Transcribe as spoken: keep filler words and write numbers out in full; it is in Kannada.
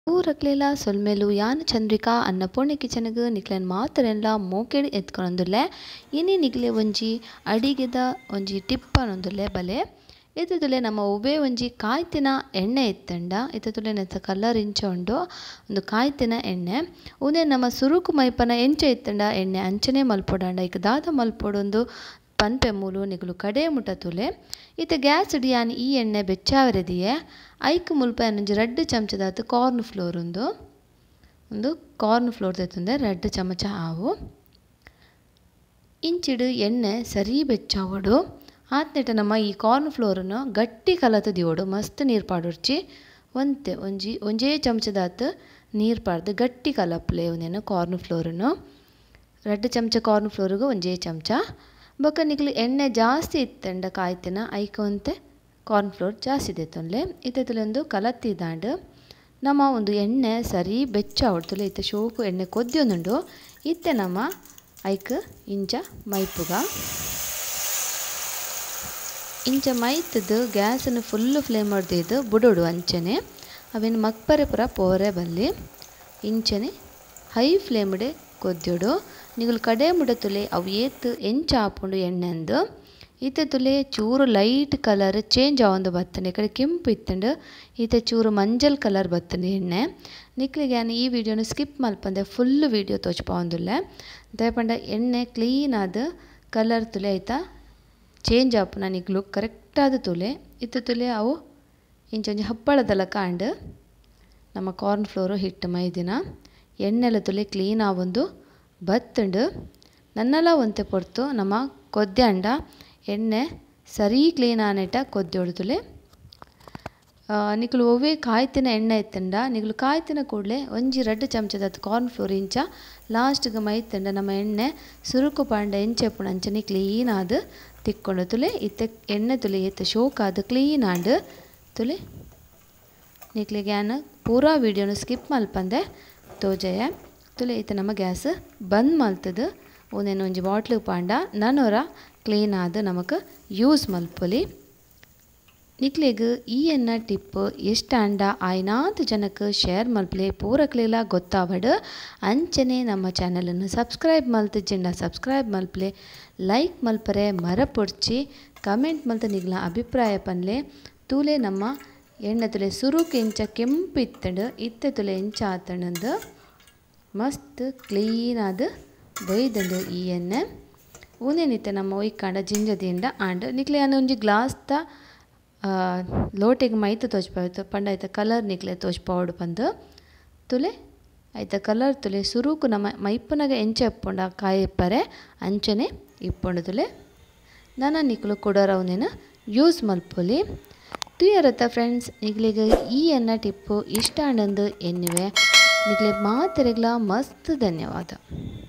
ಊರಕ್ಲೆಲ್ಲ ಸೊಲ್ಮೆಲು ಯಾನ್ ಚಂದ್ರಿಕಾ ಅನ್ನಪೂರ್ಣೆ ಕಿಚನ್ಗ್ ನಿಕ್ಲೆನ್ ಮಾತರೆಲ್ಲ ಮೋಕೆಡ್ ಎತ್ಕೊಂಡೊಂದುಲ್ಲೆ ಇನಿ ನಿಕ್ಲೆ ಒಂಜಿ ಅಡಿಗೆದ ಒಂಜಿ ಟಿಪ್ ಅನ್ನೊಂದುಲ್ಲೆ ಬಲೆ ಇತ್ತುಲೆ ನಮ್ಮ ಒಬೆ ಒಂಜಿ ಕಾಯ್ತಿನ ಎಣ್ಣೆ ಇತ್ತಂಡ ಇತ್ತುಲೆ ನೆತ್ತ ಕಲರ್ ಇಂಚ ಉಂಡು ಒಂದು ಕಾಯ್ತಿನ ಎಣ್ಣೆ ಉಂದೆ ನಮ್ಮ ಸುರುಕು ಮೈಪನ ಎಂಚ ಇತ್ತಂಡ ಎಣ್ಣೆ ಅಂಚನೆ ಮಲ್ಪೊಡಾಂಡ ಈಗ ದಾದ ಮಲ್ಪೊಡೊಂದು ಪನ್ಪೆ ಮೂಲು ನಿಗುಲು ಕಡೆ ಮುಟ್ಟತುಲೆ ಇತ್ತೆ ಗ್ಯಾಸ್ ಇಡಿಯಾನ್ ಈ ಎಣ್ಣೆ ಬೆಚ್ಚಾವರೆದಿಯೇ ಐಕ್ ಮುಲ್ಪ ಒಂಜಿ ರಡ್ಡ್ ಚಮಚದಾತು ಕಾರ್ನ್ ಫ್ಲೋರ್ ಉಂದು ಒಂದು ಕಾರ್ನ್ ಫ್ಲೋರ್ ತೆತ್ತುಂದೆ ರಡ್ಡ್ ಚಮಚ ಆವು ಇಂಚಿಡು ಎಣ್ಣೆ ಸರಿ ಬೆಚ್ಚಾವಡು ಆತ್ನೆಟ ನಮ್ಮ ಈ ಕಾರ್ನ್ ಫ್ಲೋರನ್ನು ಗಟ್ಟಿ ಕಲತು ದಿವೋಡು ಮಸ್ತ್ ನೀರು ಪಾಡುರ್ಚಿ ಒಂತೆ ಒಂಜಿ ಒಂಜೇ ಚಮಚದಾತು ನೀರು ಪಾಡ್ದು ಗಟ್ಟಿ ಕಲಪ್ಲೆ ಒಂದೇನು ಕಾರ್ನ್ ಫ್ಲೋರನ್ನು ರಡ್ಡ್ ಚಮಚ ಕಾರ್ನ್ ಫ್ಲೋರ್ಗು ಒಂಜೇ ಚಮಚ ಬೊಕ ನಿಕ್ಲು ಎಣ್ಣೆ ಜಾಸ್ತಿ ಇತ್ತಂಡ ಕಾಯ್ತಿನ ಐಕ ಒಂತೆ ಕಾರ್ನ್ ಫ್ಲೋರ್ ಜಾಸ್ತಿ ತೆತ್ತೊನ್ಲೆ ಇತ್ತೊಂದು ಕಲತ್ತಿದಾಂಡ್ ನಮ್ಮ ಒಂದು ಎಣ್ಣೆ ಸರಿ ಬೆಚ್ಚ ಹೊಡ್ತುಲೆ ಇತ್ತ ಶೋಕು ಎಣ್ಣೆ ಕೊದ್ದಿಯೊಂದುಂಡು ಇತ್ತೆ ನಮ್ಮ ಐಕ್ ಇಂಚ ಮೈಪುಗ ಇಂಚ ಮೈತದು ಗ್ಯಾಸನ್ನು ಫುಲ್ಲು ಫ್ಲೇಮ್ ಹೊಡೆದಿದ್ದು ಬುಡೋಡು ಅಂಚನೆ ಅವೇನು ಮಕ್ಪರೆ ಪುರ ಪೋರೆ ಬಲ್ಲಿ ಇಂಚನೆ ಹೈ ಫ್ಲೇಮ್ಡೆ ಕೊದ್ದಿಯೋಡು ನಿಗುಲು ಕಡೆ ಮುಡತುಲೆ ಅವು ಏತ್ ಎಂಚ ಆಪುಂಡು ಎಣ್ಣೆಂದು ಈತ ತುಲೆ ಚೂರು ಲೈಟ್ ಕಲರ್ ಚೇಂಜ್ ಆವೊಂದು ಬತ್ತನೆ ಈ ಕಡೆ ಕೆಂಪು ಇತ್ತಂಡು ಈತ ಚೂರು ಮಂಜಲ್ ಕಲರ್ ಬತ್ತನೆ ಎಣ್ಣೆ ನಿಕ್ಲಿಗೆ ನಾನು ಈ ವಿಡಿಯೋನ ಸ್ಕಿಪ್ ಮಲ್ಪಂದೆ ಫುಲ್ಲು ವಿಡಿಯೋ ತೋಚ್ಪಾವೊಂದುಲ್ಲೆ ದಯಪಂಡ ಎಣ್ಣೆ ಕ್ಲೀನ್ ಆದ ಕಲರ್ ತುಲೆ ಆಯ್ತಾ ಚೇಂಜ್ ಆಪುನ ನಿಗ್ಲು ಕರೆಕ್ಟಾದ ತುಲೆ ಇತ್ತ ತುಲೆ ಅವು ಇಂಚೊಂಜಿ ಹಪ್ಪಳದಲ್ಲ ಕಾಂಡು ನಮ್ಮ ಕಾರ್ನ್ ಫ್ಲೋರು ಹಿಟ್ಟು ಮೈದಿನ ಎಣ್ಣೆಲ ತುಲೆ ಕ್ಲೀನ್ ಆವೊಂದು ಬತ್ತುಂಡು ನನ್ನೆಲ್ಲ ಒಂತೆ ಪೊರ್ತು ನಮ್ಮ ಕೊದ್ದೆ ಅಂಡ ಎಣ್ಣೆ ಸರಿ ಕ್ಲೀನ್ ಆನೆಟ ಕೊದ್ದೆ ಹೊಡ್ದುಲೆ ನಿಕ್ಲು ಒವ್ವೆ ಕಾಯ್ತಿನ ಎಣ್ಣೆ ಇತ್ತಂಡ ನಿಕ್ಲು ಕಾಯ್ತಿನ ಕೂಡಲೇ ಒಂಜಿ ರಡ್ಡ್ ಚಮಚದ ಕಾರ್ನ್ ಫ್ಲೋರ್ ಇಂಚ ಲಾಸ್ಟ್ಗೆ ಮೈತಂಡ ನಮ್ಮ ಎಣ್ಣೆ ಸುರುಕು ಪಾಂಡ ಎಂಚೆಪ್ಪುಣ ಅಂಚನೆ ಕ್ಲೀನ್ ಆದು ತಿಕ್ಕೊಂಡು ತುಲೆ ಇತ್ತೆ ಎಣ್ಣೆ ತುಲೆ ಎತ್ತ ಶೋಕ್ ಆದು ಕ್ಲೀನ್ ಆಂಡ್ ತುಲೆ ನಿಕ್ಲಿಗೆ ನಾನು ಪೂರಾ ವಿಡಿಯೋನ ಸ್ಕಿಪ್ ಮಲ್ಪಂದೆ ತೋಜಯ ತುಲೆ ಇತ್ತೆ ನಮ್ಮ ಗ್ಯಾಸ್ ಬಂದ್ ಮಲ್ತದು ಒಂದೇನು ಒಂಜಿ ಬಾಟ್ಲು ಪಾಂಡ ನನ್ನೂರ ಕ್ಲೀನ್ ಆದ ನಮಕ್ ಯೂಸ್ ಮಲ್ಪೊಲಿ ನಿಕ್ಲೆಗ್ ಈ ಎನ್ನ ಟಿಪ್ ಎಷ್ಟು ಅಂಡ ಆಯ್ನಾತ್ ಜನಕ್ಕೆ ಶೇರ್ ಮಲ್ಪಲೆ ಪೂರಕ್ಲೆಲ್ಲ ಗೊತ್ತಾವಡು ಅಂಚನೆ ನಮ್ಮ ಚಾನಲನ್ನು ಸಬ್ಸ್ಕ್ರೈಬ್ ಮಲ್ತು ಜಿಂಡ ಸಬ್ಸ್ಕ್ರೈಬ್ ಮಲ್ಪಲೆ ಲೈಕ್ ಮಲ್ಪರೆ ಮರಪೊಡ್ಚಿ ಕಮೆಂಟ್ ಮಲ್ತು ನಿಗ್ಲ ಅಭಿಪ್ರಾಯ ಪನ್ಲೆ ತೂಲೆ ನಮ್ಮ ಎಣ್ಣೆ ತುಲೆ ಸುರುಕು ಎಂಚ ಕೆಂಪು ಇತ್ತಂಡು ಇತ್ತೆ ತುಲೆ ಎಂಚ ಆತಂಡು ಮಸ್ತ್ ಕ್ಲೀನ್ ಆದ ಬೈದಂಡು ಈ ಎಣ್ಣೆ ಊನೇನಿತ್ತೆ ನಮ್ಮ ಒಯ್ಕಾಂಡ ಜಿಂಜದಿಂದ ಆಂಡ್ ನಿಕ್ಲೆ ನಾನು ಒಂಜಿ ಗ್ಲಾಸ್ದ ಲೋಟೆಗೆ ಮೈತು ತೋಚ್ಪಾಯ್ತು ಪಂಡ ಆಯ್ತ ಕಲರ್ ನಿಕ್ಲೆ ತೋಚ್ಪಾವಡು ಬಂದು ತುಲೆ ಆಯ್ತ ಕಲರ್ ತುಲೆ ಸುರುಕು ನಮ್ಮ ಮೈಪುನಾಗ ಎಂಚ ಇಪ್ಪುಂಡ ಕಾಯಿ ಇಪ್ಪರೆ ಅಂಚನೆ ಇಪ್ಪುಂಡು ತುಲೆ ನಾನು ನಿಕ್ಲು ಕೊಡೋರ ಅವನೇನು ಯೂಸ್ ಮಲ್ಪೊಲಿ ತುಯರತ್ತ ಫ್ರೆಂಡ್ಸ್ ನಿಗ್ಲಿಗೆ ಈ ಎಣ್ಣೆ ಟಿಪ್ಪು ಇಷ್ಟ ಅಂಡಂದು ಎನ್ನುವೆ ನಿಗ್ಲೆ ಮಾತೆರೆಗ್ಲ ಮಸ್ತ್ ಧನ್ಯವಾದ.